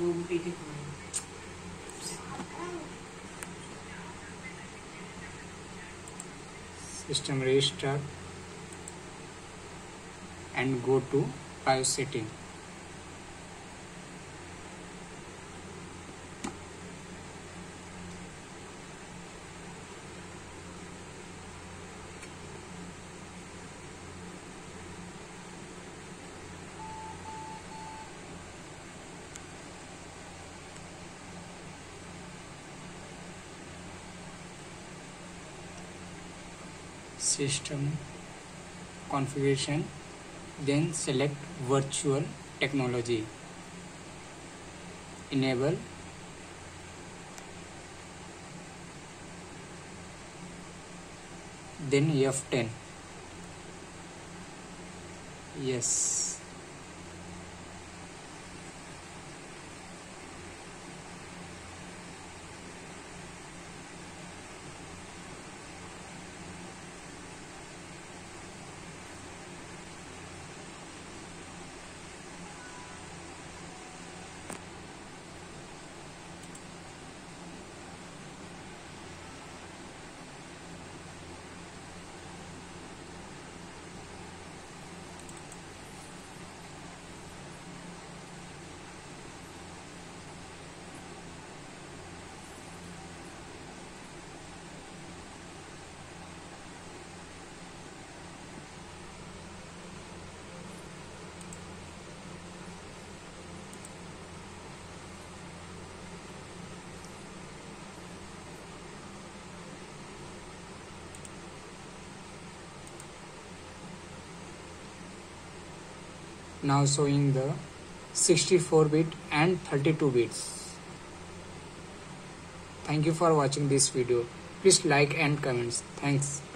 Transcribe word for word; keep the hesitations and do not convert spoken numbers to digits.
System restart and go to BIOS setting. System configuration, then select virtual technology, enable, then F ten. Yes. Now showing the sixty-four bit and thirty-two bits. Thank you for watching this video. Please like and comments. Thanks.